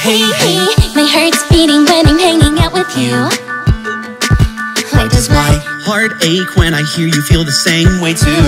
Hey, hey, my heart's beating when I'm hanging out with you. Why does my heart ache when I hear you feel the same way too?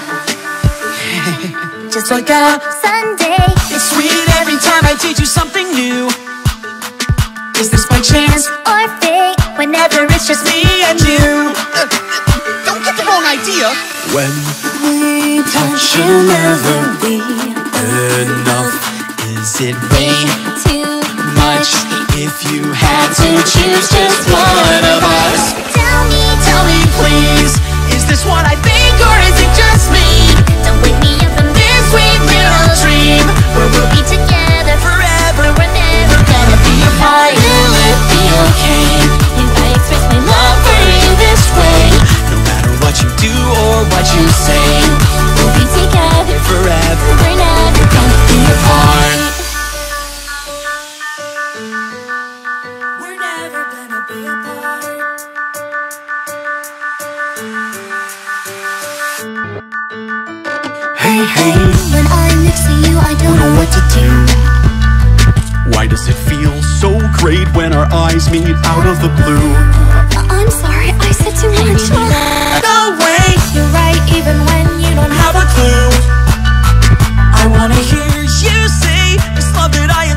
Just like a Sunday, It's sweet every time I teach you something new. Is this by chance? or fate, whenever it's just Me and you. Don't get the wrong idea. When we touch, you'll never be enough. Is it way too much if you had to choose just one of us? Tell me, Please, is this what I think or is it just me? don't wake me up from this sweet little dream where we'll be together Forever, we're never gonna be apart. will it be okay? If I express my love for you this way, No matter what you do or what you say, we'll be together forever, we're never gonna be apart. we're never gonna be apart. Hey, hey, When I'm next to you, I don't know what to do. why does it feel so great when our eyes meet out of the blue? I'm sorry, I said too much. No way, You're right, even when you don't have have a clue. I wanna hear you say this love that I